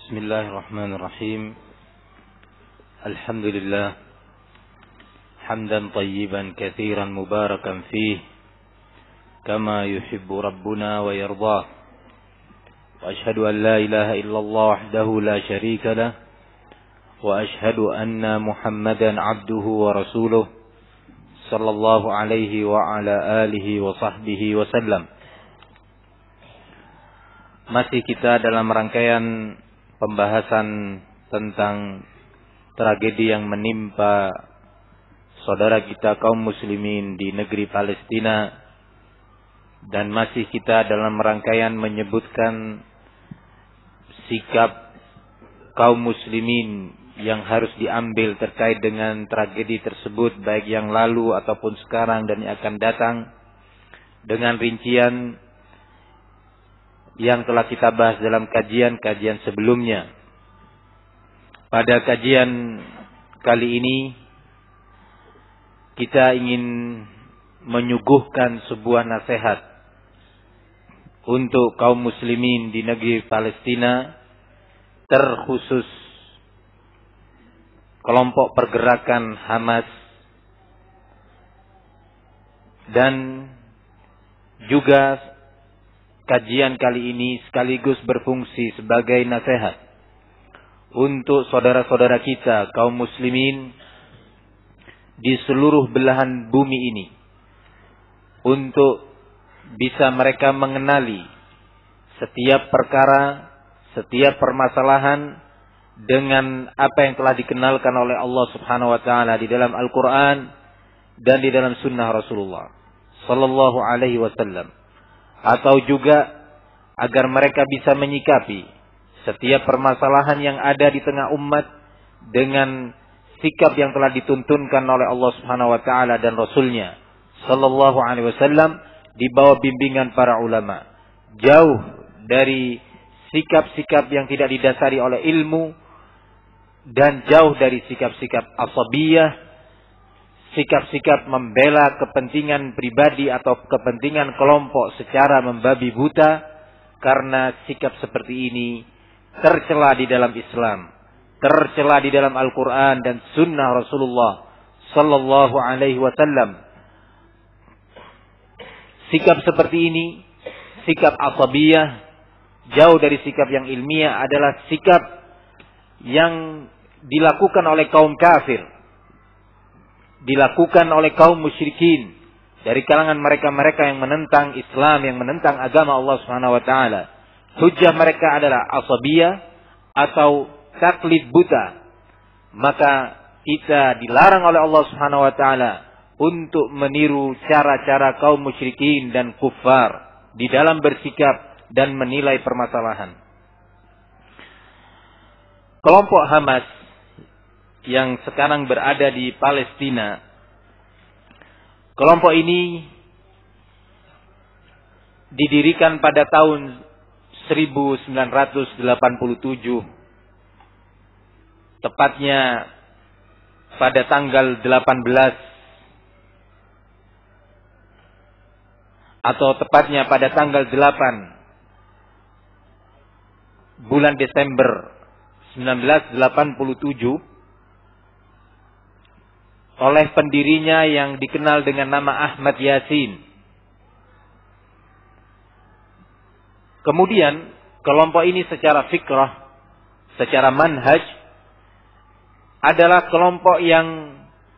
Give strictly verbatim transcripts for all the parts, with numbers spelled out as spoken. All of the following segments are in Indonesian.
Bismillahirrahmanirrahim. Alhamdulillah hamdan tayyiban katsiran mubarakan fih kama yuhibbu rabbuna wa yardah. Wa ashhadu an la ilaha illallah wahdahu la syarika lah wa ashhadu anna Muhammadan abduhu wa rasuluh sallallahu alaihi wa ala alihi wa sahbihi wa sallam. Masih kita dalam rangkaian pembahasan tentang tragedi yang menimpa saudara kita kaum muslimin di negeri Palestina, dan masih kita dalam rangkaian menyebutkan sikap kaum muslimin yang harus diambil terkait dengan tragedi tersebut, baik yang lalu ataupun sekarang dan yang akan datang, dengan rincian yang telah kita bahas dalam kajian-kajian sebelumnya. Pada kajian kali ini kita ingin menyuguhkan sebuah nasihat untuk kaum muslimin di negeri Palestina, terkhusus kelompok pergerakan Hamas, dan juga kajian kali ini sekaligus berfungsi sebagai nasihat untuk saudara-saudara kita kaum muslimin di seluruh belahan bumi ini, untuk bisa mereka mengenali setiap perkara, setiap permasalahan dengan apa yang telah dikenalkan oleh Allah Subhanahu wa taala di dalam Al-Qur'an dan di dalam sunnah Rasulullah sallallahu alaihi wasallam. Atau juga agar mereka bisa menyikapi setiap permasalahan yang ada di tengah umat dengan sikap yang telah dituntunkan oleh Allah Subhanahu wa taala dan Rasulnya sallallahu alaihi wasallam di bawah bimbingan para ulama, jauh dari sikap-sikap yang tidak didasari oleh ilmu dan jauh dari sikap-sikap asabiyah, sikap-sikap membela kepentingan pribadi atau kepentingan kelompok secara membabi buta, karena sikap seperti ini tercela di dalam Islam, tercela di dalam Al-Quran dan Sunnah Rasulullah Sallallahu Alaihi Wasallam. Sikap seperti ini, sikap asabiyah, jauh dari sikap yang ilmiah, adalah sikap yang dilakukan oleh kaum kafir, dilakukan oleh kaum musyrikin dari kalangan mereka-mereka yang menentang Islam, yang menentang agama Allah Subhanahu wa taala. Hujjah mereka adalah asabiyah atau taklid buta. Maka kita dilarang oleh Allah Subhanahu wa taala untuk meniru cara-cara kaum musyrikin dan kufar di dalam bersikap dan menilai permasalahan. Kelompok Hamas yang sekarang berada di Palestina, kelompok ini didirikan pada tahun seribu sembilan ratus delapan puluh tujuh, tepatnya pada tanggal delapan belas atau tepatnya pada tanggal delapan bulan Desember seribu sembilan ratus delapan puluh tujuh, oleh pendirinya yang dikenal dengan nama Ahmad Yasin. Kemudian kelompok ini secara fikrah, secara manhaj, adalah kelompok yang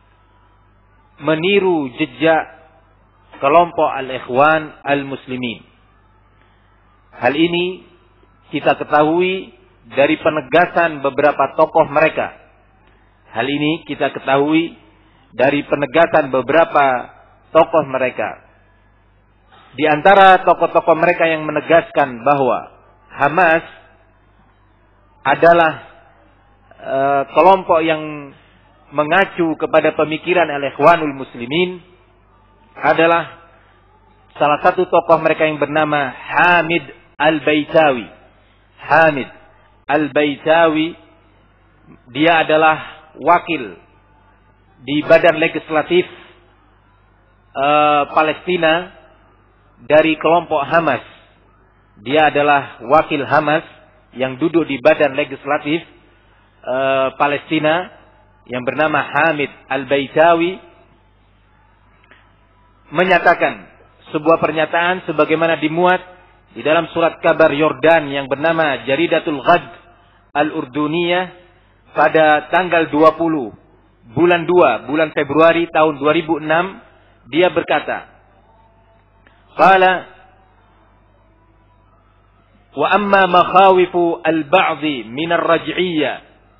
meniru jejak kelompok Al-Ikhwan Al-Muslimin. Hal ini kita ketahui dari penegasan beberapa tokoh mereka. Hal ini kita ketahui dari penegasan beberapa tokoh mereka. Di antara tokoh-tokoh mereka yang menegaskan bahwa Hamas adalah e, kelompok yang mengacu kepada pemikiran Al-Ikhwanul Muslimin adalah salah satu tokoh mereka yang bernama Hamid Al-Baitawi. Hamid Al-Baitawi, dia adalah wakil di badan legislatif uh, Palestina dari kelompok Hamas. Dia adalah wakil Hamas yang duduk di badan legislatif uh, Palestina yang bernama Hamid Al-Baitawi menyatakan sebuah pernyataan sebagaimana dimuat di dalam surat kabar Yordan yang bernama Jaridatul Ghad Al-Urduniyah pada tanggal dua puluh bulan dua bulan Februari tahun dua ribu enam. Dia berkata, qala wa amma makhawifu al-ba'dhi min ar-raj'iyyah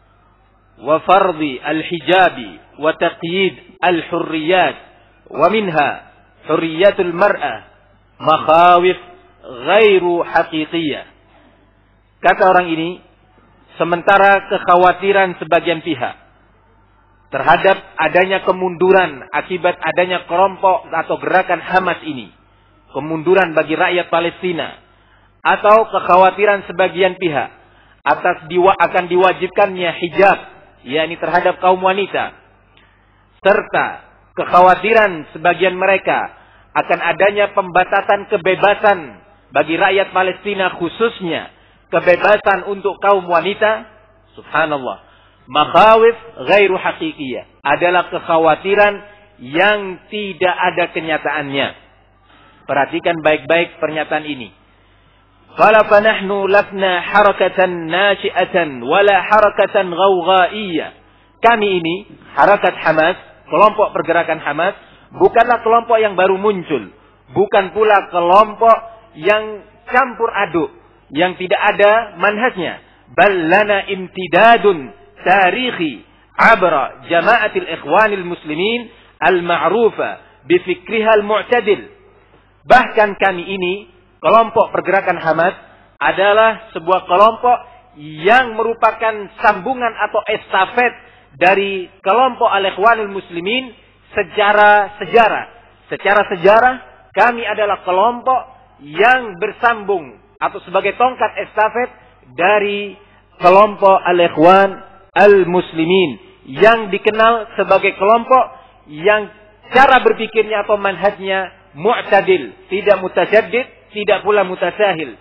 wa fardhi al-hijabi wa taqyid al-hurriyat wa minha hurriyatul mar'ah makhawif ghairu haqiqiyah. Kata orang ini, sementara kekhawatiran sebagian pihak terhadap adanya kemunduran akibat adanya kelompok atau gerakan Hamas ini, kemunduran bagi rakyat Palestina, atau kekhawatiran sebagian pihak atas diwa, akan diwajibkannya hijab, yakni terhadap kaum wanita, serta kekhawatiran sebagian mereka akan adanya pembatasan kebebasan bagi rakyat Palestina, khususnya kebebasan untuk kaum wanita. Subhanallah, makhawif ghairu haqiqiyah adalah kekhawatiran yang tidak ada kenyataannya. Perhatikan baik-baik pernyataan ini. Qala fa nahnu lasna harakatan nashi'atan wala harakatan ghawghaiyah. Kami ini, harakat Hamas, kelompok pergerakan Hamas, bukanlah kelompok yang baru muncul, bukan pula kelompok yang campur aduk, yang tidak ada manhajnya. Bal lana imtidadun tarikhi abra jama'atil ikhwanil muslimin al-ma'rufa bifikriha al-mu'tadil. Bahkan kami ini, kelompok pergerakan Hamas, adalah sebuah kelompok yang merupakan sambungan atau estafet dari kelompok al-ikhwanul muslimin secara sejarah. Secara sejarah kami adalah kelompok yang bersambung atau sebagai tongkat estafet dari kelompok al-ikhwan al-muslimin yang dikenal sebagai kelompok yang cara berpikirnya atau manhajnya mu'tadil, tidak mutasyaddid, tidak pula mutasahil.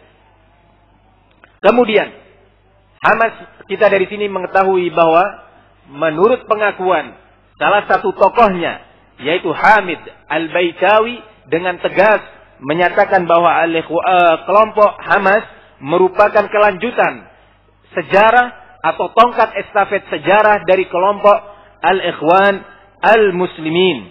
Kemudian Hamas, kita dari sini mengetahui bahwa menurut pengakuan salah satu tokohnya, yaitu Hamid Al-Baitawi, dengan tegas menyatakan bahwa kelompok Hamas merupakan kelanjutan sejarah atau tongkat estafet sejarah dari kelompok Al-Ikhwan Al-Muslimin.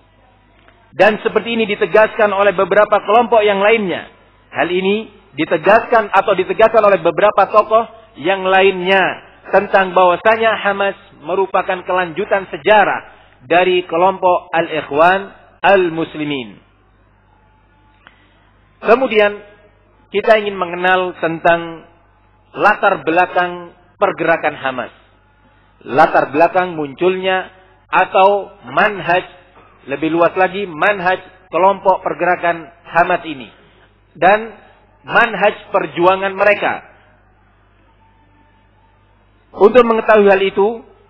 Dan seperti ini ditegaskan oleh beberapa kelompok yang lainnya. Hal ini ditegaskan atau ditegaskan oleh beberapa tokoh yang lainnya tentang bahwasanya Hamas merupakan kelanjutan sejarah dari kelompok Al-Ikhwan Al-Muslimin. Kemudian kita ingin mengenal tentang latar belakang pergerakan Hamas. Latar belakang munculnya atau manhaj, lebih luas lagi manhaj kelompok pergerakan Hamas ini dan manhaj perjuangan mereka. Untuk mengetahui hal itu,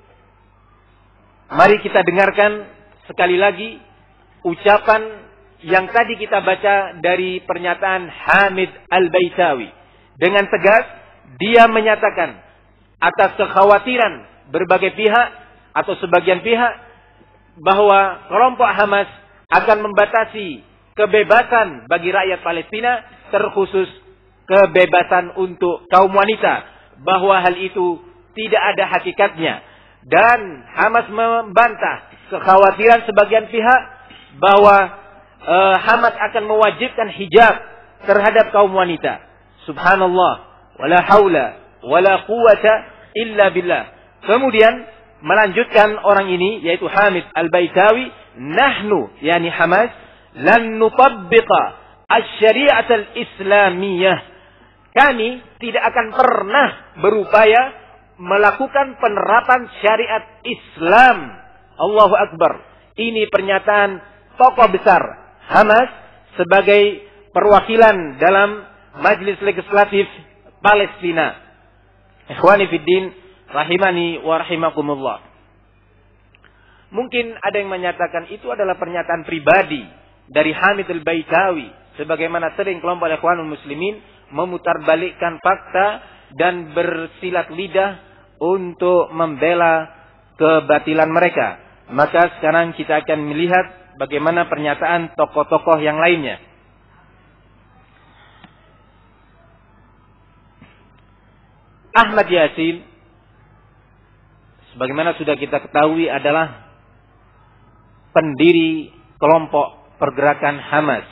mari kita dengarkan sekali lagi ucapan yang tadi kita baca dari pernyataan Hamid Al-Baitawi. Dengan tegas dia menyatakan atas kekhawatiran berbagai pihak atau sebagian pihak bahwa kelompok Hamas akan membatasi kebebasan bagi rakyat Palestina, terkhusus kebebasan untuk kaum wanita, bahwa hal itu tidak ada hakikatnya. Dan Hamas membantah kekhawatiran sebagian pihak bahwa uh, Hamas akan mewajibkan hijab terhadap kaum wanita. Subhanallah, wala haula wala quwata illa billah. Kemudian melanjutkan orang ini, yaitu Hamid Al-Baitawi, nahnu, yani Hamas, lan nutabbiqa asy-syari'at al-islamiyah. Kami tidak akan pernah berupaya melakukan penerapan syariat Islam. Allahu Akbar. Ini pernyataan tokoh besar Hamas sebagai perwakilan dalam Majelis Legislatif Palestina. Ikhwani fiddin, rahimani wa rahimakumullah. Mungkin ada yang menyatakan itu adalah pernyataan pribadi dari Hamid Al-Baitawi, sebagaimana sering kelompok Ikhwanul Muslimin memutarbalikkan fakta dan bersilat lidah untuk membela kebatilan mereka. Maka sekarang kita akan melihat bagaimana pernyataan tokoh-tokoh yang lainnya. Ahmad Yasin, sebagaimana sudah kita ketahui, adalah pendiri kelompok pergerakan Hamas.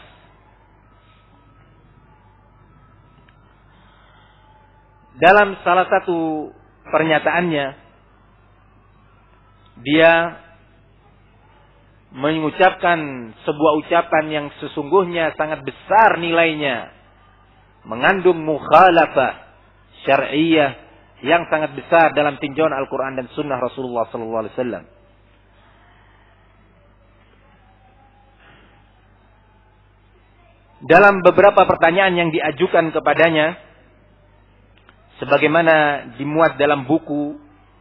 Dalam salah satu pernyataannya, dia mengucapkan sebuah ucapan yang sesungguhnya sangat besar nilainya, mengandung mukhalafah syar'iyyah yang sangat besar dalam tinjauan Al-Quran dan Sunnah Rasulullah sallallahu alaihi wasallam. Dalam beberapa pertanyaan yang diajukan kepadanya, sebagaimana dimuat dalam buku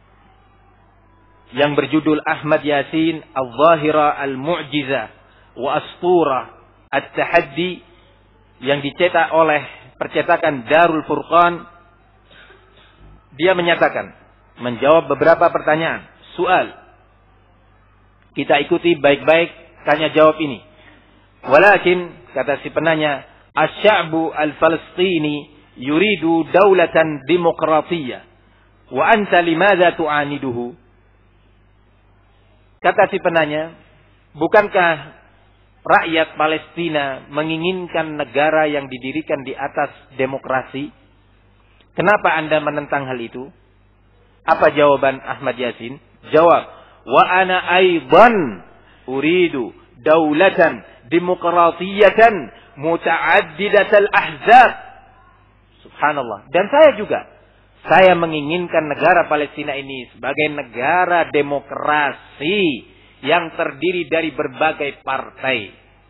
yang berjudul Ahmad Yasin Al-Zahira Al-Mu'jizah wa Astura At-Tahaddi, yang dicetak oleh percetakan Darul Furqan, dia menyatakan, menjawab beberapa pertanyaan, soal. Kita ikuti baik-baik tanya jawab ini. Walakin, kata si penanya, asy-sya'bu al-Falastini yuridu daulatan demokratiyah, wa anta limadza tu'aniduhu? Kata si penanya, bukankah rakyat Palestina menginginkan negara yang didirikan di atas demokrasi? Kenapa Anda menentang hal itu? Apa jawaban Ahmad Yasin? Jawab, wa ana aidan uridu daulatan demokratiyatan muta'addidatal ahzab. Subhanallah. Dan saya juga, saya menginginkan negara Palestina ini sebagai negara demokrasi yang terdiri dari berbagai partai.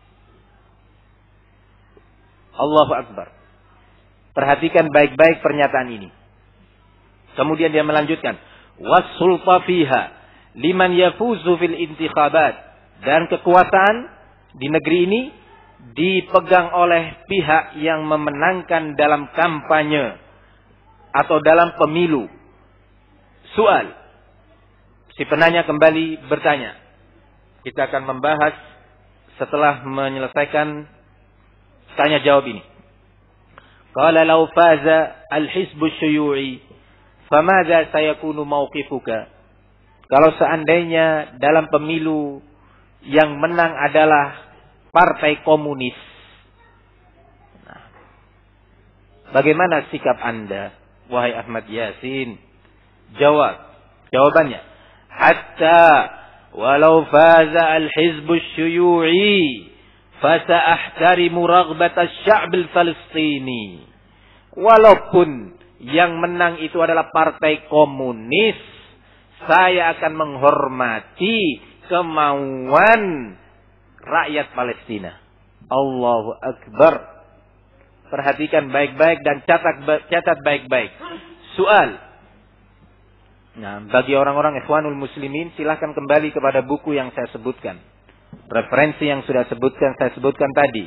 Allahu Akbar. Perhatikan baik-baik pernyataan ini. Kemudian dia melanjutkan, was-sulta fiha liman yafuzu fil intikhabat, dan kekuasaan di negeri ini dipegang oleh pihak yang memenangkan dalam kampanye atau dalam pemilu. Soal. Si penanya kembali bertanya. Kita akan membahas setelah menyelesaikan tanya jawab ini. Qala law faza al-hizbu syuyu'i famadza sayakunu mawqifuka? Kalau seandainya dalam pemilu yang menang adalah partai komunis, nah, bagaimana sikap Anda, wahai Ahmad Yasin? Jawab. Jawabannya, hatta walau faza al-hizbu syuyu'i fasa'ahtarimu raghbata asy-sya'b al-falastini. Walaupun yang menang itu adalah partai komunis, saya akan menghormati kemauan rakyat Palestina. Allahu Akbar. Perhatikan baik-baik dan catat catat baik-baik. Soal. Nah, bagi orang-orang Ikhwanul Muslimin, silahkan kembali kepada buku yang saya sebutkan. Referensi yang sudah sebutkan saya sebutkan tadi.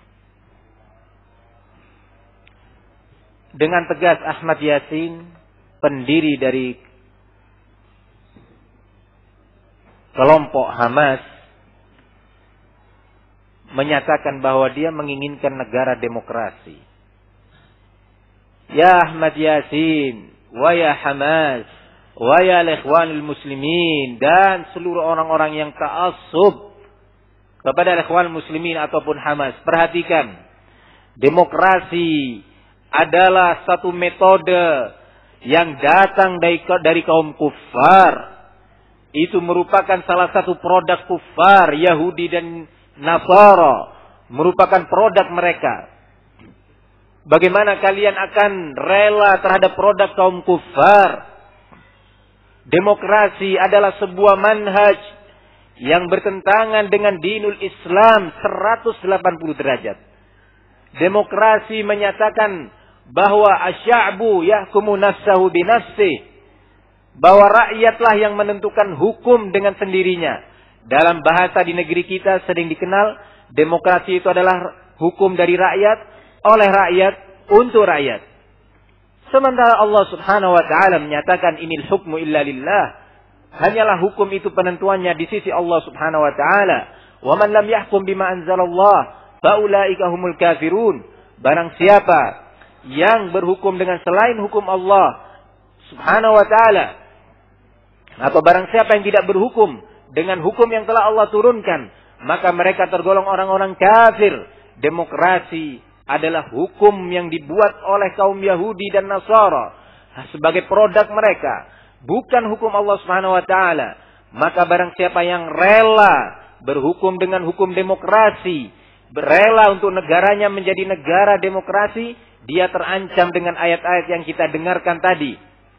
Dengan tegas Ahmad Yasin, pendiri dari kelompok Hamas, menyatakan bahwa dia menginginkan negara demokrasi. Ya Ahmad Yasin, wa ya Hamas, wa ya Ikhwanul Muslimin, dan seluruh orang-orang yang ta'assub kepada Ikhwan Muslimin ataupun Hamas, perhatikan, demokrasi adalah satu metode yang datang dari, dari kaum kufar. Itu merupakan salah satu produk kufar, Yahudi dan Nasara, merupakan produk mereka. Bagaimana kalian akan rela terhadap produk kaum kufar? Demokrasi adalah sebuah manhaj yang bertentangan dengan dinul Islam seratus delapan puluh derajat. Demokrasi menyatakan bahwa asy-sya'bu yahkumu nafsahu binafsihi, bahwa rakyatlah yang menentukan hukum dengan sendirinya. Dalam bahasa di negeri kita sering dikenal, demokrasi itu adalah hukum dari rakyat, oleh rakyat, untuk rakyat. Sementara Allah Subhanahu wa taala menyatakan inil hukmu illa lillah. Hanyalah hukum itu penentuannya di sisi Allah Subhanahu wa taala. Wa man lam yahkum bima anzalallah fa ulaika humul kafirun. Barang siapa yang berhukum dengan selain hukum Allah Subhanahu wa taala, atau barang siapa yang tidak berhukum dengan hukum yang telah Allah turunkan, maka mereka tergolong orang-orang kafir. Demokrasi adalah hukum yang dibuat oleh kaum Yahudi dan Nasara sebagai produk mereka, bukan hukum Allah Subhanahu wa taala. Maka barang siapa yang rela berhukum dengan hukum demokrasi, rela untuk negaranya menjadi negara demokrasi, dia terancam dengan ayat-ayat yang kita dengarkan tadi.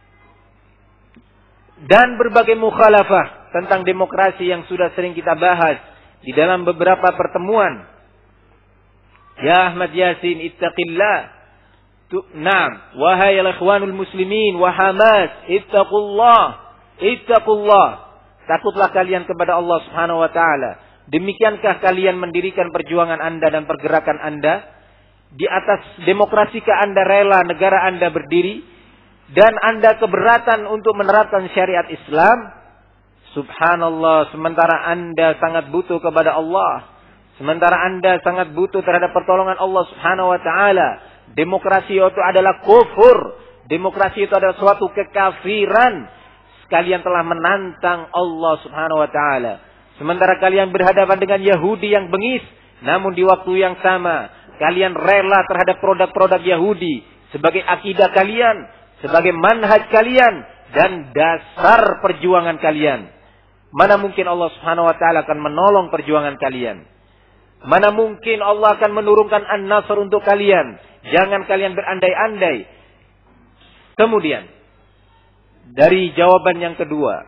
Dan berbagai mukhalafah tentang demokrasi yang sudah sering kita bahas di dalam beberapa pertemuan. Ya Ahmad Yasin, ittaqillah. Naam, wahai al-ikhwanul muslimin wa Hamas, ittaqullah, ittaqullah. Takutlah kalian kepada Allah Subhanahu wa taala. Demikiankah kalian mendirikan perjuangan Anda dan pergerakan Anda? Di atas demokrasikah Anda rela negara Anda berdiri? Dan Anda keberatan untuk menerapkan syariat Islam? Subhanallah, sementara Anda sangat butuh kepada Allah. Sementara Anda sangat butuh terhadap pertolongan Allah Subhanahu wa taala. Demokrasi itu adalah kufur. Demokrasi itu adalah suatu kekafiran. Kalian telah menantang Allah Subhanahu wa taala. Sementara kalian berhadapan dengan Yahudi yang bengis, namun di waktu yang sama kalian rela terhadap produk-produk Yahudi sebagai akidah kalian, sebagai manhaj kalian dan dasar perjuangan kalian. Mana mungkin Allah Subhanahu wa taala akan menolong perjuangan kalian? Mana mungkin Allah akan menurunkan an-nasr untuk kalian? Jangan kalian berandai-andai. Kemudian dari jawaban yang kedua,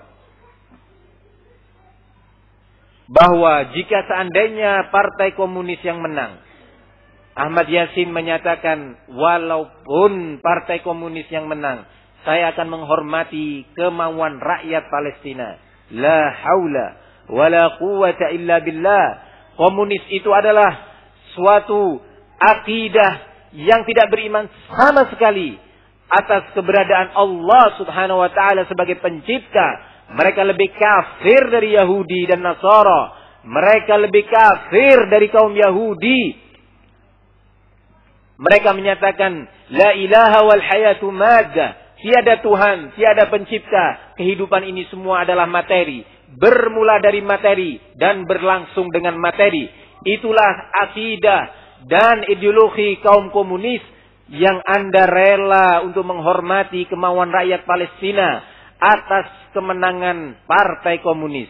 bahwa jika seandainya partai komunis yang menang, Ahmad Yasin menyatakan, walaupun partai komunis yang menang, saya akan menghormati kemauan rakyat Palestina. La haula wala quwwata illa billah. Komunis itu adalah suatu akidah yang tidak beriman sama sekali atas keberadaan Allah Subhanahu wa taala sebagai pencipta. Mereka lebih kafir dari Yahudi dan Nasara. Mereka lebih kafir dari kaum Yahudi. Mereka menyatakan la ilaha wal hayatu maddah. Tiada Tuhan, tiada pencipta. Kehidupan ini semua adalah materi. Bermula dari materi dan berlangsung dengan materi. Itulah akidah dan ideologi kaum komunis yang Anda rela untuk menghormati kemauan rakyat Palestina atas kemenangan partai komunis.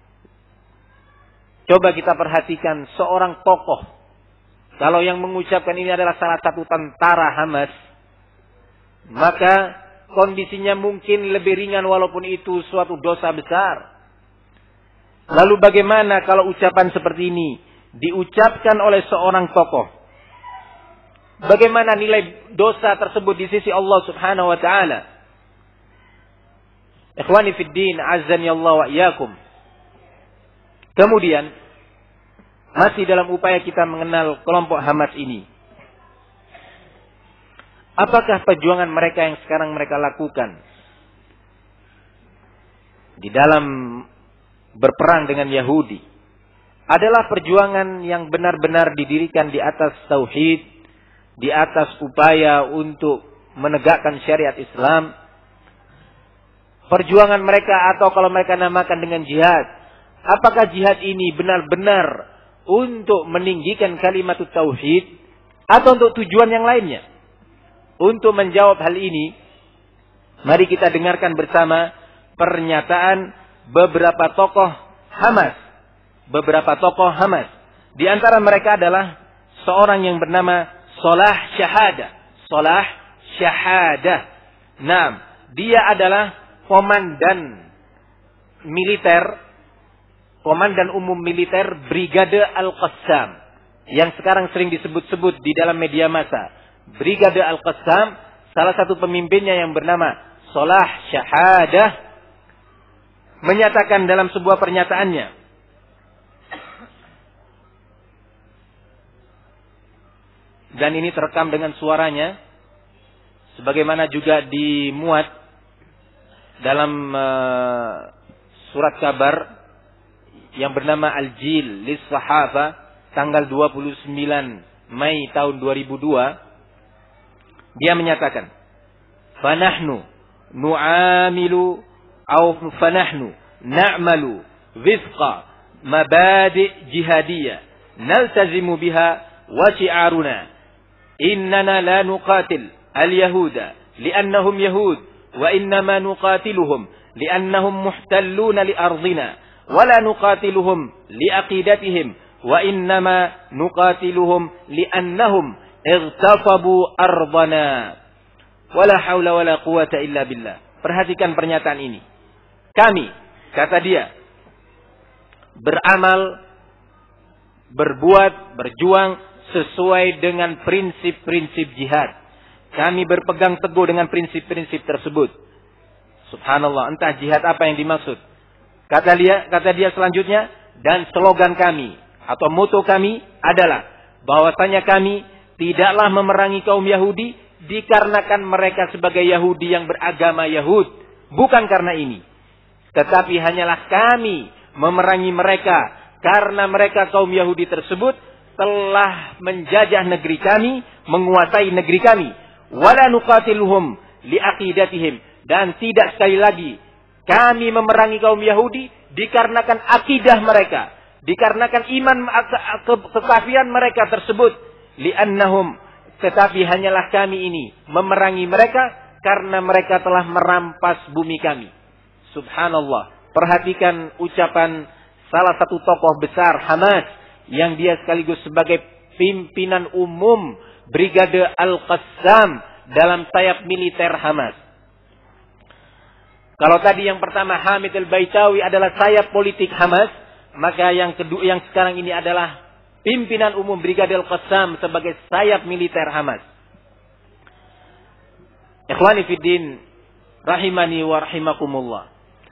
Coba kita perhatikan seorang tokoh. Kalau yang mengucapkan ini adalah salah satu tentara Hamas, maka kondisinya mungkin lebih ringan walaupun itu suatu dosa besar. Lalu bagaimana kalau ucapan seperti ini diucapkan oleh seorang tokoh? Bagaimana nilai dosa tersebut di sisi Allah Subhanahu wa taala? Ikhwani fid din, azzani Allah wa iyyakum. Kemudian masih dalam upaya kita mengenal kelompok Hamas ini. Apakah perjuangan mereka yang sekarang mereka lakukan di dalam berperang dengan Yahudi adalah perjuangan yang benar-benar didirikan di atas tauhid, di atas upaya untuk menegakkan syariat Islam? Perjuangan mereka, atau kalau mereka namakan dengan jihad, apakah jihad ini benar-benar untuk meninggikan kalimat tauhid atau untuk tujuan yang lainnya? Untuk menjawab hal ini, mari kita dengarkan bersama pernyataan beberapa tokoh Hamas. Beberapa tokoh Hamas. Di antara mereka adalah seorang yang bernama Salah Syahada. Salah Syahada. Nah, dia adalah komandan militer, komandan umum militer Brigade Al-Qassam, yang sekarang sering disebut-sebut di dalam media massa. Brigade Al-Qassam, salah satu pemimpinnya yang bernama Salah Syahada, menyatakan dalam sebuah pernyataannya, dan ini terekam dengan suaranya, sebagaimana juga dimuat dalam uh, surat kabar yang bernama Al-Jil lis Sahaba tanggal dua puluh sembilan Mei tahun dua ribu dua, dia menyatakan, "Fanahnu nu'amilu au fanahnu na'malu wifqa mabadi' jihadiyah naltazimu biha wa syi'aruna innana la nuqatil al-yahuda li'annahum yahud wa innama nuqatiluhum li'annahum muhtalluna li ardina wa la nuqatiluhum li aqidatihim wa innama nuqatiluhum li'annahum igtasabu ardana wa la hawla wa la quwata illa billah." Perhatikan pernyataan ini. Kami, kata dia, beramal, berbuat, berjuang sesuai dengan prinsip-prinsip jihad. Kami berpegang teguh dengan prinsip-prinsip tersebut. Subhanallah, entah jihad apa yang dimaksud. Kata dia, kata dia selanjutnya, dan slogan kami atau moto kami adalah bahwasanya kami tidaklah memerangi kaum Yahudi dikarenakan mereka sebagai Yahudi yang beragama Yahud, bukan karena ini. Tetapi hanyalah kami memerangi mereka karena mereka kaum Yahudi tersebut telah menjajah negeri kami, menguasai negeri kami. Wala nuqatiluhum liaqidatihim, dan tidak sekali lagi kami memerangi kaum Yahudi dikarenakan akidah mereka, dikarenakan iman kekafiran mereka tersebut. Li'annahum, tetapi hanyalah kami ini memerangi mereka karena mereka telah merampas bumi kami. Subhanallah. Perhatikan ucapan salah satu tokoh besar Hamas yang dia sekaligus sebagai pimpinan umum Brigade Al-Qassam dalam sayap militer Hamas. Kalau tadi yang pertama Hamid Al-Baitawi adalah sayap politik Hamas, maka yang kedua, yang sekarang ini adalah pimpinan umum Brigade Al-Qassam sebagai sayap militer Hamas. Ikhwani fiddin, rahimani wa rahimakumullah.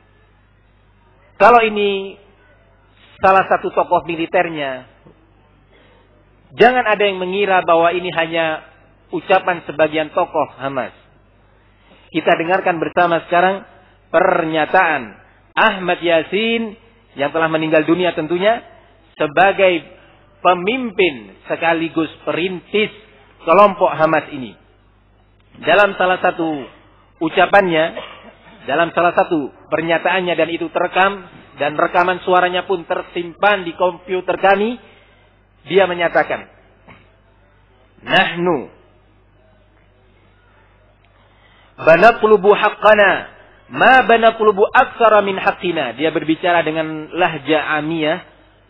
Kalau ini salah satu tokoh militernya, jangan ada yang mengira bahwa ini hanya ucapan sebagian tokoh Hamas. Kita dengarkan bersama sekarang pernyataan Ahmad Yasin yang telah meninggal dunia tentunya sebagai pemimpin sekaligus perintis kelompok Hamas ini. Dalam salah satu ucapannya, dalam salah satu pernyataannya, dan itu terekam dan rekaman suaranya pun tersimpan di komputer kami, dia menyatakan, "Nahnu banaqlubu haqqana ma banaqlubu aktsara min haqqina." Dia berbicara dengan lahja amiyah.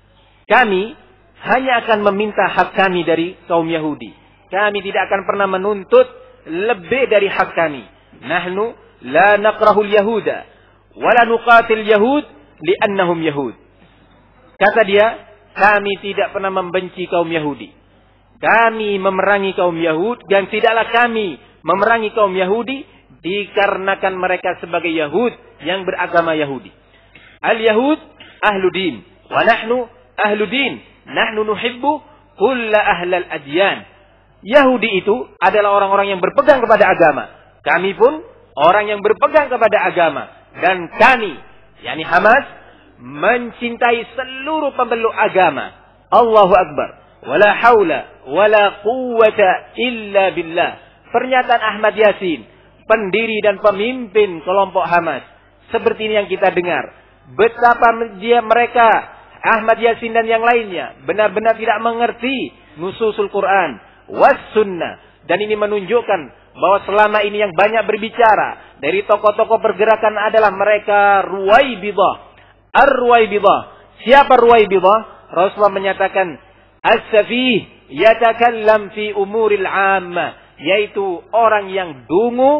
Kami hanya akan meminta hak kami dari kaum Yahudi. Kami tidak akan pernah menuntut lebih dari hak kami. Nahnu la nakrahul yahuda wa la nuqatil yahud li'annahum yahud. Kata dia, kami tidak pernah membenci kaum Yahudi. Kami memerangi kaum Yahud, dan tidaklah kami memerangi kaum Yahudi dikarenakan mereka sebagai Yahud yang beragama Yahudi. Al-Yahud ahlu din wa nahnu ahlu din. Nahnu nuhibbu kulla ahlal adyan. Yahudi itu adalah orang-orang yang berpegang kepada agama. Kami pun orang yang berpegang kepada agama. Dan kami, yakni Hamas, mencintai seluruh pemeluk agama. Allahu Akbar. Wala haula wala quwwata illa billah. Pernyataan Ahmad Yasin, pendiri dan pemimpin kelompok Hamas. Seperti ini yang kita dengar. Betapa dia mereka, Ahmad Yasin dan yang lainnya, benar-benar tidak mengerti nususul Quran was sunnah. Dan ini menunjukkan bahwa selama ini yang banyak berbicara dari tokoh-tokoh pergerakan adalah mereka Ruwaibidah. Ar-Ruwaibidah. Siapa Ruwaibidah? Rasulullah menyatakan, as-safih yatakallam fi umuril ammah. Yaitu orang yang dungu,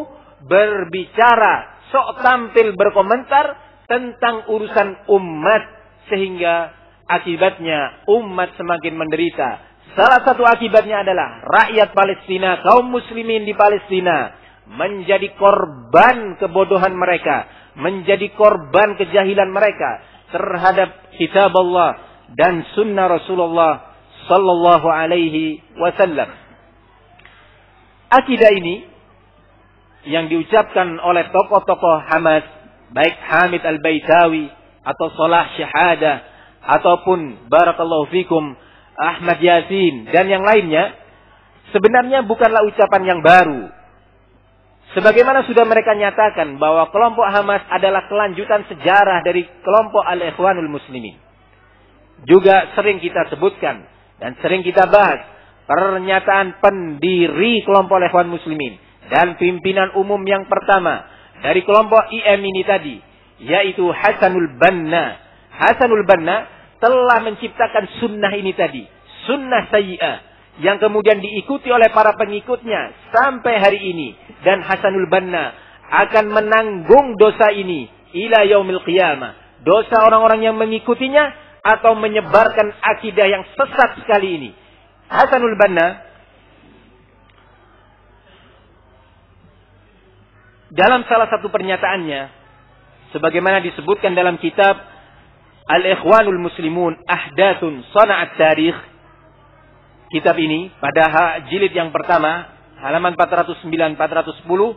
berbicara, sok tampil berkomentar tentang urusan umat, sehingga akibatnya umat semakin menderita. Salah satu akibatnya adalah rakyat Palestina, kaum muslimin di Palestina menjadi korban kebodohan mereka, menjadi korban kejahilan mereka terhadap kitab Allah dan sunnah Rasulullah sallallahu alaihi wasallam. Akidah ini yang diucapkan oleh tokoh-tokoh Hamas, baik Hamid Al-Baitawi atau Salah Syahadah ataupun barakallahu fikum Ahmad Yasin dan yang lainnya, sebenarnya bukanlah ucapan yang baru. Sebagaimana sudah mereka nyatakan bahwa kelompok Hamas adalah kelanjutan sejarah dari kelompok Al-Ikhwanul Muslimin. Juga sering kita sebutkan dan sering kita bahas pernyataan pendiri kelompok Al-Ikhwanul Muslimin dan pimpinan umum yang pertama dari kelompok I M ini tadi, yaitu Hasanul Banna. Hasanul Banna telah menciptakan sunnah ini tadi, sunnah sayyi'ah, yang kemudian diikuti oleh para pengikutnya sampai hari ini. Dan Hasanul Banna akan menanggung dosa ini ila yaumil qiyamah. Dosa orang-orang yang mengikutinya atau menyebarkan akidah yang sesat sekali ini. Hasanul Banna dalam salah satu pernyataannya, sebagaimana disebutkan dalam kitab Al-Ikhwanul Muslimun Ahdatsun Sana'at Tarikh, kitab ini pada jilid yang pertama halaman empat ratus sembilan empat ratus sepuluh,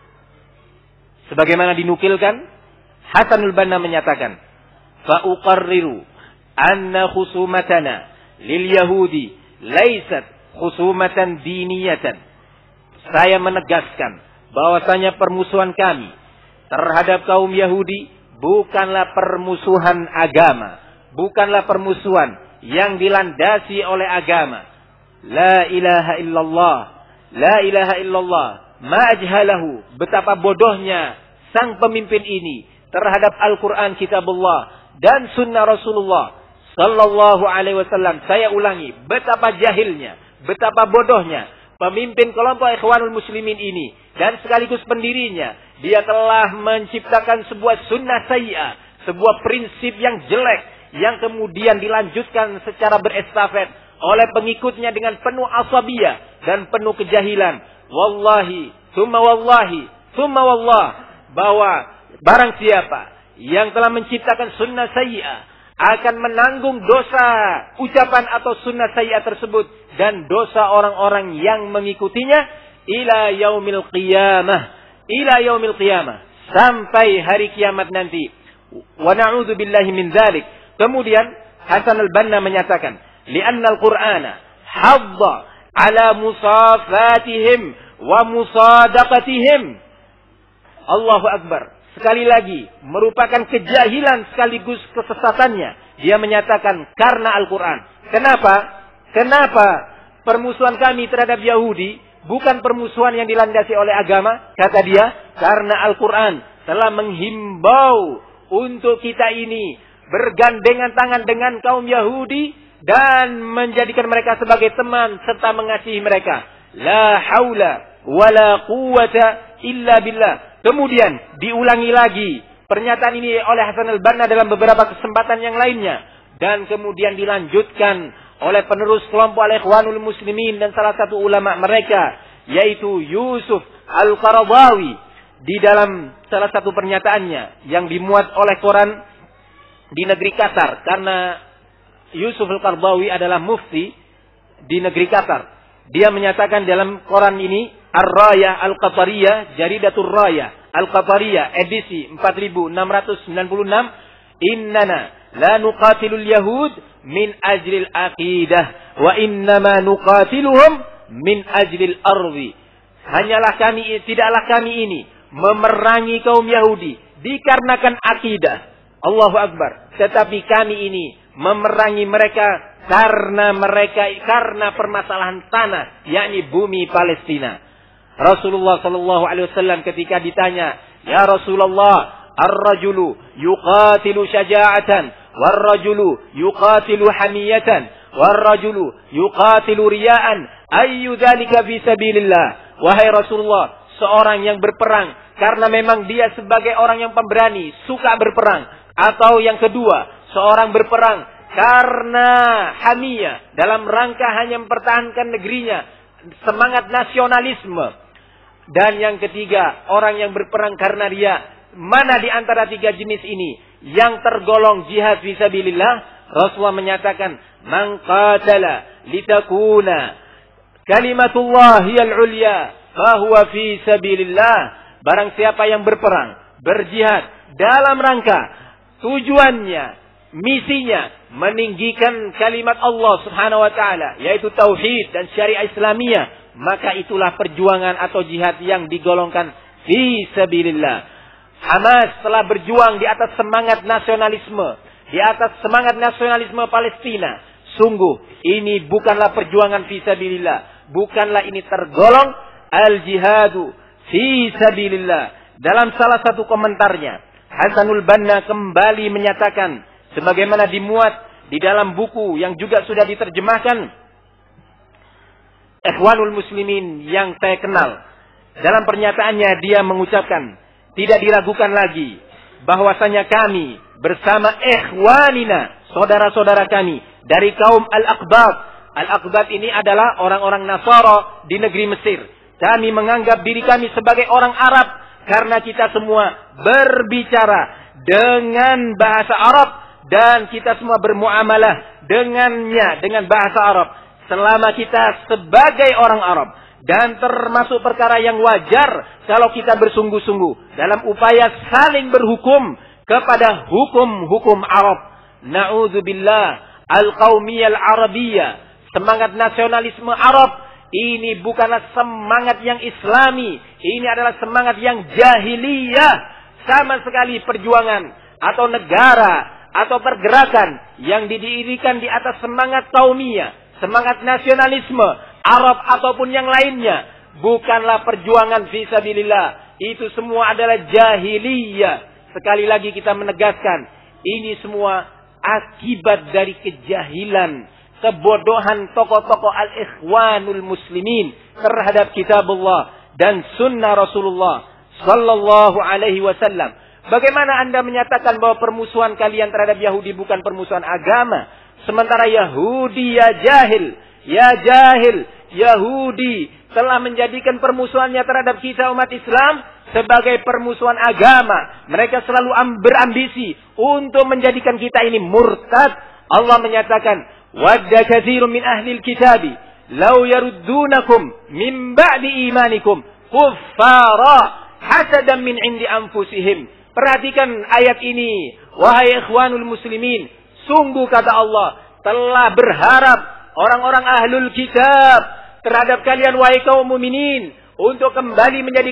sebagaimana dinukilkan, Hasanul Banna menyatakan, fa uqarriru anna khusumatana lil yahudi laysat khusumatan diniyatan. Saya menegaskan bahwasanya permusuhan kami terhadap kaum Yahudi bukanlah permusuhan agama, bukanlah permusuhan yang dilandasi oleh agama. La ilaha illallah, la ilaha illallah, ma ajhalahu. Betapa bodohnya sang pemimpin ini terhadap Al-Quran Kitabullah dan Sunnah Rasulullah Sallallahu Alaihi Wasallam. Saya ulangi, betapa jahilnya, betapa bodohnya pemimpin kelompok Ikhwanul Muslimin ini dan sekaligus pendirinya. Dia telah menciptakan sebuah sunnah sayyi'ah, sebuah prinsip yang jelek yang kemudian dilanjutkan secara berestafet oleh pengikutnya dengan penuh asabiyah dan penuh kejahilan. Wallahi, summa wallahi, summa wallah, bahwa barang siapa yang telah menciptakan sunnah sayyi'ah akan menanggung dosa ucapan atau sunnah sayyi'ah tersebut dan dosa orang-orang yang mengikutinya ila yaumil qiyamah, ila yaumil qiyamah, sampai hari kiamat nanti. Wa na'udzu billahi min dzalik. Kemudian Hasan al-Banna menyatakan, li'anna al-Qur'ana hadda ala musafatihim wa musadaqatihim. Allahu Akbar. Sekali lagi, merupakan kejahilan sekaligus kesesatannya. Dia menyatakan karena Al-Quran. Kenapa? Kenapa permusuhan kami terhadap Yahudi bukan permusuhan yang dilandasi oleh agama? Kata dia, karena Al-Quran telah menghimbau untuk kita ini bergandengan tangan dengan kaum Yahudi dan menjadikan mereka sebagai teman serta mengasihi mereka. La haula wala quwata illa billah. Kemudian diulangi lagi pernyataan ini oleh Hasan al-Banna dalam beberapa kesempatan yang lainnya. Dan kemudian dilanjutkan oleh penerus kelompok Al-Ikhwanul Muslimin dan salah satu ulama mereka, yaitu Yusuf Al-Qaradawi, di dalam salah satu pernyataannya yang dimuat oleh koran di negeri Qatar. Karena Yusuf Al-Qaradawi adalah mufti di negeri Qatar. Dia menyatakan dalam koran ini, Ar-Raya Al-Qatariyah, Jaridatul Raya Al-Qatariyah, edisi empat ribu enam ratus sembilan puluh enam, innana la nuqatilul yahud min ajlil aqidah wa innama nuqatiluhum min ajlil ardi. Hanyalah kami, tidaklah kami ini memerangi kaum Yahudi dikarenakan akidah. Allahu Akbar. Tetapi kami ini memerangi mereka karena mereka karena permasalahan tanah, yakni bumi Palestina. Rasulullah sallallahu alaihi wasallam ketika ditanya, "Ya Rasulullah, ar-rajulu yuqatilu syaja'atan, war-rajulu yuqatilu hamiyatan, war-rajulu yuqatilu riya'an, ayyu dzalika fi sabilillah?" Wahai Rasulullah, seorang yang berperang karena memang dia sebagai orang yang pemberani, suka berperang, atau yang kedua, seorang berperang karena hamiyah, dalam rangka hanya mempertahankan negerinya, semangat nasionalisme. Dan yang ketiga, orang yang berperang karena riya. Mana di antara tiga jenis ini yang tergolong jihad fisabilillah? Rasulullah menyatakan, "Man qatala litakuna kalimatullahiyal ulya fahuwa fi sabilillah. Barang siapa yang berperang, berjihad dalam rangka tujuannya, misinya meninggikan kalimat Allah Subhanahu wa taala, yaitu tauhid dan syariah Islamiyah, maka itulah perjuangan atau jihad yang digolongkan fi sabilillah. Hamas telah berjuang di atas semangat nasionalisme, di atas semangat nasionalisme Palestina. Sungguh ini bukanlah perjuangan fi sabilillah, bukanlah ini tergolong al-jihadu fi sabilillah. Dalam salah satu komentarnya, Hasanul Banna kembali menyatakan sebagaimana dimuat di dalam buku yang juga sudah diterjemahkan Ikhwanul Muslimin yang saya kenal. Dalam pernyataannya dia mengucapkan, tidak diragukan lagi bahwasanya kami bersama ikhwanina, saudara-saudara kami dari kaum Al-Aqbat. Al-Aqbat ini adalah orang-orang Nasara di negeri Mesir. Kami menganggap diri kami sebagai orang Arab karena kita semua berbicara dengan bahasa Arab dan kita semua bermuamalah dengannya dengan bahasa Arab. Selama kita sebagai orang Arab, dan termasuk perkara yang wajar kalau kita bersungguh-sungguh dalam upaya saling berhukum kepada hukum-hukum Arab. Na'udzubillah, al-qaumiyah al-arabiyah, semangat nasionalisme Arab, ini bukanlah semangat yang Islami, ini adalah semangat yang jahiliyah. Sama sekali perjuangan atau negara atau pergerakan yang didirikan di atas semangat kaumiyah, semangat nasionalisme Arab ataupun yang lainnya, bukanlah perjuangan fi sabilillah. Itu semua adalah jahiliyah. Sekali lagi kita menegaskan, ini semua akibat dari kejahilan, kebodohan tokoh-tokoh al-ikhwanul muslimin terhadap kitabullah dan sunnah Rasulullah sallallahu alaihi wasallam. Bagaimana Anda menyatakan bahwa permusuhan kalian terhadap Yahudi bukan permusuhan agama, sementara Yahudi ya jahil, ya jahil, Yahudi telah menjadikan permusuhannya terhadap kita umat Islam sebagai permusuhan agama. Mereka selalu berambisi untuk menjadikan kita ini murtad. Allah menyatakan, wadda katsirun min ahlil kitabi law yaruddunakum min ba'di imanikum kuffara hasadan min indi anfusihim. Perhatikan ayat ini, wahai ikhwanul muslimin, sungguh kata Allah telah berharap orang-orang ahlul kitab terhadap kalian wahai kaum mukminin untuk kembali menjadi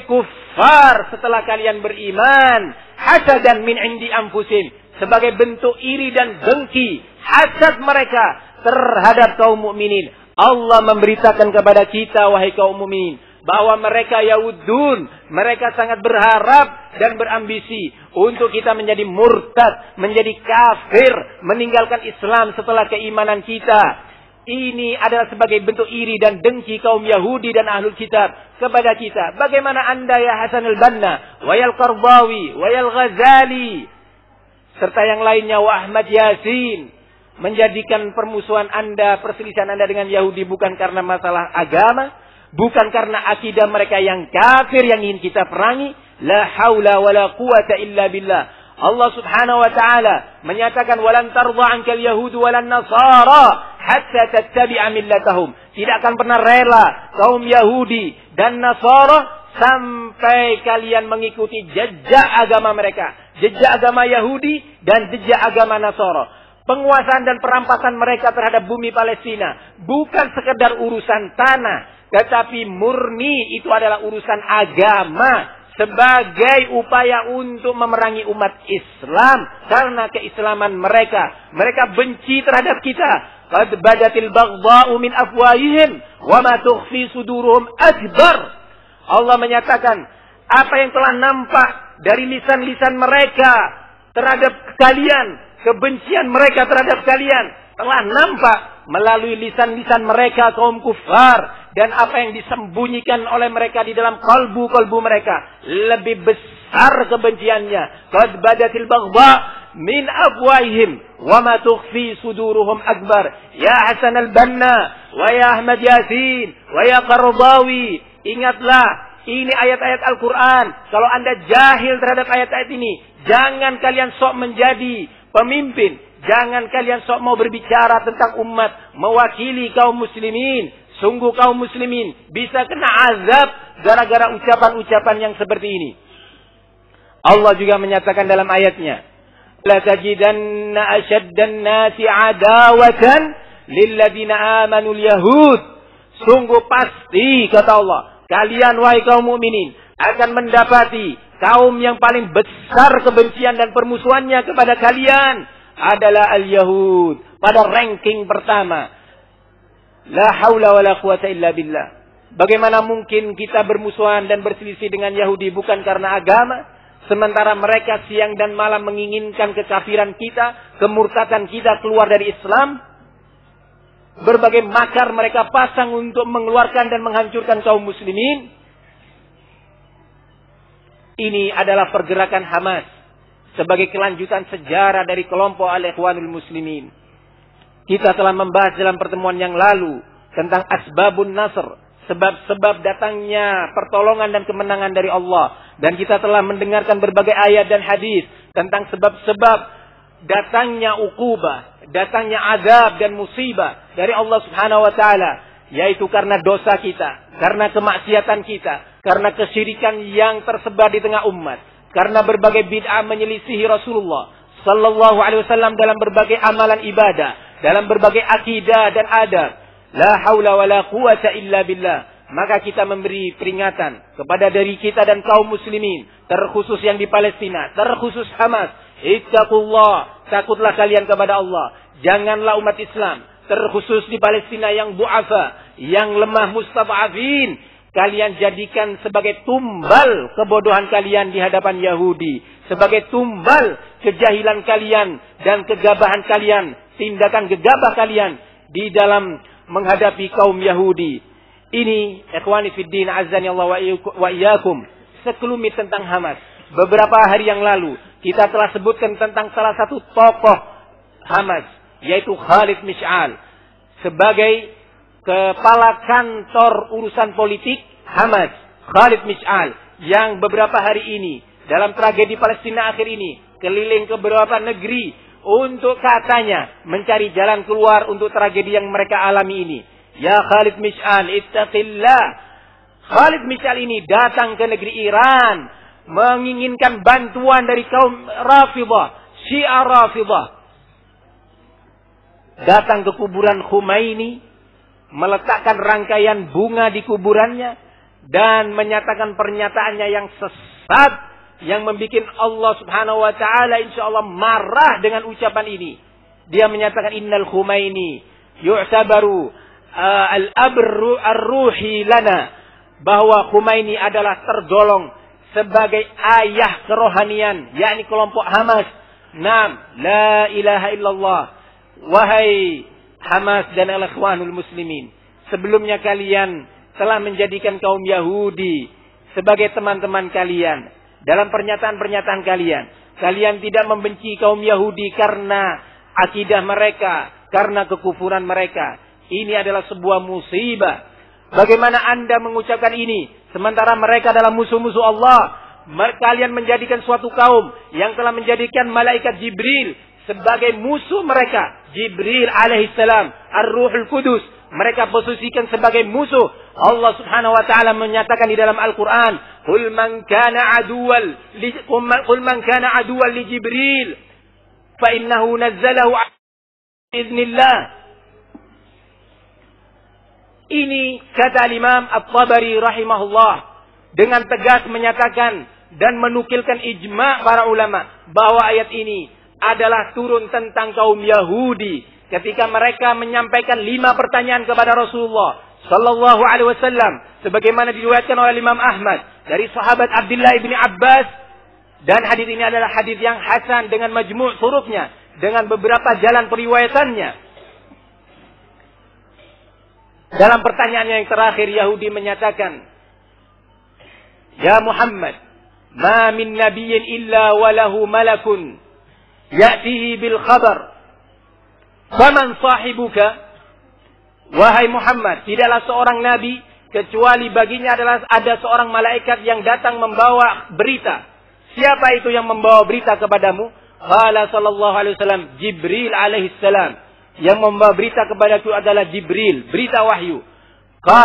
kufar setelah kalian beriman, hasadan min indi anfusihim, sebagai bentuk iri dan dengki, hasad mereka terhadap kaum mukminin. Allah memberitakan kepada kita wahai kaum mukminin bahwa mereka yaudun, mereka sangat berharap dan berambisi untuk kita menjadi murtad, menjadi kafir, meninggalkan Islam setelah keimanan kita. Ini adalah sebagai bentuk iri dan dengki kaum Yahudi dan Ahlul Kitab kepada kita. Bagaimana Anda ya Hasan al-Banna, Wayal Qardawi, Wayal Ghazali, serta yang lainnya, wa Ahmad Yasin, menjadikan permusuhan Anda, perselisihan Anda dengan Yahudi bukan karena masalah agama, bukan karena akidah mereka yang kafir yang ingin kita perangi. La haula wa la quwata illa billah. Allah subhanahu wa ta'ala menyatakan, walan tardha ankal yahudu walan nasara hatta tattabi'a millatahum. Tidak akan pernah rela kaum Yahudi dan Nasara sampai kalian mengikuti jejak agama mereka, jejak agama Yahudi dan jejak agama Nasara. Penguasaan dan perampasan mereka terhadap bumi Palestina bukan sekedar urusan tanah, tetapi murni itu adalah urusan agama, sebagai upaya untuk memerangi umat Islam karena keislaman mereka. Mereka benci terhadap kita. Qad badatil baghdha'u min afwahihim wa ma tukhfi suduruhum akbar. Allah menyatakan, apa yang telah nampak dari lisan-lisan mereka terhadap kalian, kebencian mereka terhadap kalian telah nampak melalui lisan-lisan mereka kaum kufar, dan apa yang disembunyikan oleh mereka di dalam kalbu-kalbu mereka lebih besar kebenciannya. Qad badatil baghdha min afwahihim wa ma tukhfi suduruhum akbar. Ya Hasan al-Banna, wa ya Ahmad Yasin, wa ya Qardawi, ingatlah ini ayat-ayat Al-Quran. Kalau Anda jahil terhadap ayat-ayat ini, jangan kalian sok menjadi pemimpin, jangan kalian sok mau berbicara tentang umat, mewakili kaum muslimin. Sungguh kaum muslimin bisa kena azab gara-gara ucapan-ucapan yang seperti ini. Allah juga menyatakan dalam ayatnya, la tajidanna ashaddan nasi adawatan lilladzina amanul yahud. Sungguh pasti, kata Allah, kalian wahai kaum mukminin akan mendapati kaum yang paling besar kebencian dan permusuhannya kepada kalian adalah al-Yahud. Pada ranking pertama. La haula wa la quwata illa billah. Bagaimana mungkin kita bermusuhan dan berselisih dengan Yahudi bukan karena agama? Sementara mereka siang dan malam menginginkan kekafiran kita, kemurtadan kita keluar dari Islam. Berbagai makar mereka pasang untuk mengeluarkan dan menghancurkan kaum muslimin. Ini adalah pergerakan Hamas sebagai kelanjutan sejarah dari kelompok Al-Ikhwanul Muslimin. Kita telah membahas dalam pertemuan yang lalu tentang asbabun nasr, sebab-sebab datangnya pertolongan dan kemenangan dari Allah. Dan kita telah mendengarkan berbagai ayat dan hadis tentang sebab-sebab datangnya uqubah, datangnya azab dan musibah dari Allah Subhanahu wa taala, yaitu karena dosa kita, karena kemaksiatan kita, karena kesyirikan yang tersebar di tengah umat, karena berbagai bid'ah menyelisihi Rasulullah sallallahu alaihi wasallam dalam berbagai amalan ibadah, dalam berbagai akidah dan adab. La haula wa la quwata illa billah. Maka kita memberi peringatan kepada diri kita dan kaum muslimin, terkhusus yang di Palestina, terkhusus Hamas. Ittaqullah, takutlah kalian kepada Allah. Janganlah umat Islam, terkhusus di Palestina yang du'afa, yang lemah mustad'afin, kalian jadikan sebagai tumbal kebodohan kalian di hadapan Yahudi, sebagai tumbal kejahilan kalian dan kegabahan kalian, tindakan gegabah kalian di dalam menghadapi kaum Yahudi. Ini ikhwani fiddin azani Allah wa iyyakum, sekelumit tentang Hamas. Beberapa hari yang lalu kita telah sebutkan tentang salah satu tokoh Hamas, yaitu Khalid Mish'al, sebagai kepala kantor urusan politik Hamas. Khalid Mish'al yang beberapa hari ini dalam tragedi Palestina akhir ini keliling ke beberapa negeri untuk katanya mencari jalan keluar untuk tragedi yang mereka alami ini. Ya Khalid Mish'al, ittaqillah. Khalid Mish'al ini datang ke negeri Iran menginginkan bantuan dari kaum Rafidah, Syiah Rafidah. Datang ke kuburan Khomeini, meletakkan rangkaian bunga di kuburannya dan menyatakan pernyataannya yang sesat yang membuat Allah Subhanahu wa taala insyaallah marah dengan ucapan ini. Dia menyatakan innal Khomeini yu'tabaru uh, al-abru ar-ruhi lana, bahwa Khomeini adalah tergolong sebagai ayah kerohanian, yakni kelompok Hamas. Naam, la ilaha illallah. Wahai Hamas dan al-Ikhwanul Muslimin, sebelumnya kalian telah menjadikan kaum Yahudi sebagai teman-teman kalian. Dalam pernyataan-pernyataan kalian, kalian tidak membenci kaum Yahudi karena akidah mereka, karena kekufuran mereka. Ini adalah sebuah musibah. Bagaimana Anda mengucapkan ini sementara mereka adalah musuh-musuh Allah? Kalian menjadikan suatu kaum yang telah menjadikan malaikat Jibril sebagai musuh mereka. Jibril alaihissalam, Ar-Ruhul Qudus, mereka posisikan sebagai musuh. Allah Subhanahu wa taala menyatakan di dalam Al-Qur'an, "Qul man kana aduwwan li qul man kana aduwwan li Jibril fa innahu nazzalahu bi'iznillah." Ini kata Imam At-Tabari rahimahullah dengan tegas menyatakan dan menukilkan ijma' para ulama bahwa ayat ini adalah turun tentang kaum Yahudi ketika mereka menyampaikan lima pertanyaan kepada Rasulullah sallallahu alaihi wasallam, sebagaimana diriwayatkan oleh Imam Ahmad dari sahabat Abdullah bin Abbas, dan hadis ini adalah hadis yang hasan dengan majmu' hurufnya, dengan beberapa jalan periwayatannya. Dalam pertanyaannya yang terakhir, Yahudi menyatakan, "Ya Muhammad, ma min nabiyyin illa walahu malakun ya'tihi bil khabar. Faman sahibuka?" Wahai Muhammad, tidaklah seorang nabi kecuali baginya adalah ada seorang malaikat yang datang membawa berita. Siapa itu yang membawa berita kepadamu? Qala sallallahu alaihi wasallam, Jibril alaihi salam. Yang membawa berita kepadaku adalah Jibril, berita wahyu. Qala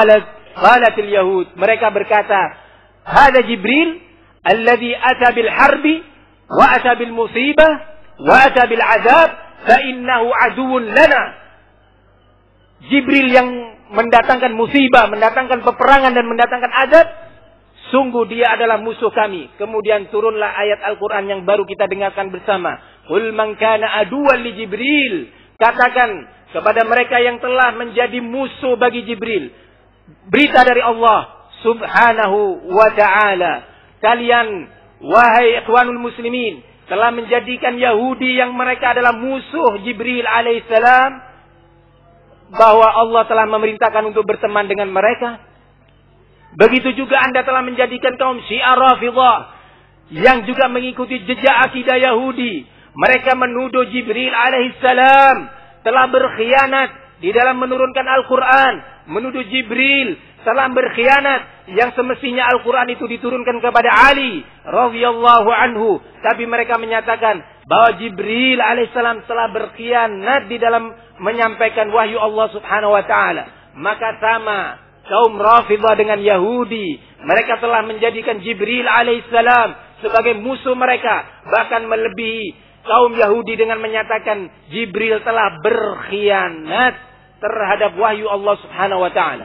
Qalatil Yahud, mereka berkata, hada Jibril alladhi ata bil harbi wa ata bil musibah wa ata bil azab fa innahu aduwwun lana. Jibril yang mendatangkan musibah, mendatangkan peperangan dan mendatangkan azab, sungguh dia adalah musuh kami. Kemudian turunlah ayat Al-Quran yang baru kita dengarkan bersama. Qul man kana aduwwan li Jibril. Katakan kepada mereka yang telah menjadi musuh bagi Jibril, berita dari Allah subhanahu wa ta'ala. Kalian, wahai ikhwanul muslimin, telah menjadikan Yahudi yang mereka adalah musuh Jibril alaihissalam, bahwa Allah telah memerintahkan untuk berteman dengan mereka. Begitu juga Anda telah menjadikan kaum Syiah Rafidhah yang juga mengikuti jejak akidah Yahudi. Mereka menuduh Jibril alaihissalam telah berkhianat di dalam menurunkan Al-Quran. Menuduh Jibril telah berkhianat yang semestinya Al-Quran itu diturunkan kepada Ali radhiyallahu anhu. Tapi mereka menyatakan bahwa Jibril alaihissalam telah berkhianat di dalam menyampaikan wahyu Allah subhanahu wa ta'ala. Maka sama kaum Rafidhah dengan Yahudi. Mereka telah menjadikan Jibril alaihissalam sebagai musuh mereka. Bahkan melebihi kaum Yahudi dengan menyatakan Jibril telah berkhianat terhadap wahyu Allah subhanahu wa ta'ala.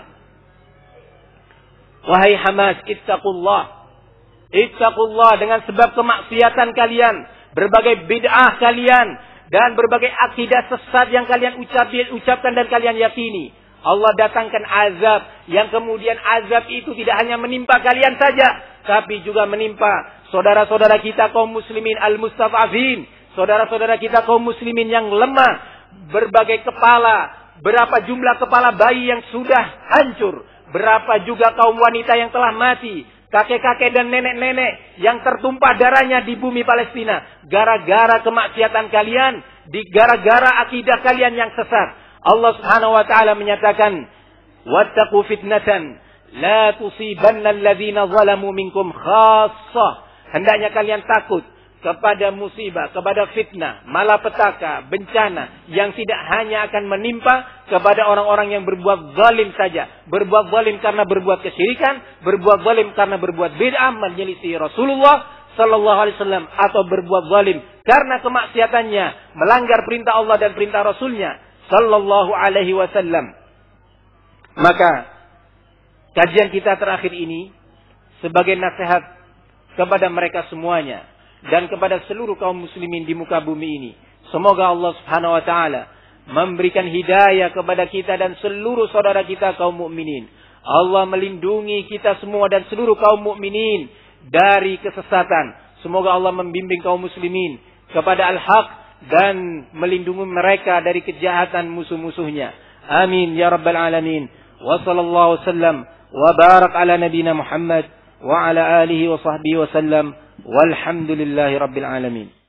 Wahai Hamas, ittaqullah. Ittaqullah dengan sebab kemaksiatan kalian, berbagai bid'ah kalian, dan berbagai akidah sesat yang kalian ucap, ucapkan dan kalian yakini. Allah datangkan azab yang kemudian azab itu tidak hanya menimpa kalian saja, tapi juga menimpa saudara-saudara kita kaum muslimin al-mustad'afin, saudara-saudara kita kaum muslimin yang lemah, berbagai kepala, berapa jumlah kepala bayi yang sudah hancur, berapa juga kaum wanita yang telah mati, kakek-kakek dan nenek-nenek yang tertumpah darahnya di bumi Palestina gara-gara kemaksiatan kalian, di gara-gara akidah kalian yang sesat. Allah Subhanahu wa taala menyatakan, "Wattaqu fitnatan la tusibanna alladhina zalamu minkum khassah." Hendaknya kalian takut kepada musibah, kepada fitnah, malapetaka, bencana yang tidak hanya akan menimpa kepada orang-orang yang berbuat zalim saja. Berbuat zalim karena berbuat kesyirikan, berbuat zalim karena berbuat bid'ah, menyelisih Rasulullah sallallahu alaihi wasallam, atau berbuat zalim karena kemaksiatannya, melanggar perintah Allah dan perintah Rasulnya sallallahu alaihi wasallam. Maka kajian kita terakhir ini sebagai nasihat kepada mereka semuanya dan kepada seluruh kaum muslimin di muka bumi ini. Semoga Allah Subhanahu wa taala memberikan hidayah kepada kita dan seluruh saudara kita kaum mukminin. Allah melindungi kita semua dan seluruh kaum mukminin dari kesesatan. Semoga Allah membimbing kaum muslimin kepada al-haq dan melindungi mereka dari kejahatan musuh-musuhnya. Amin ya rabbal alamin. Wa sallallahu wasallam wa barak ala nabina Muhammad wa ala alihi wa sahbihi wa sallam. Walhamdulillahi rabbil alamin.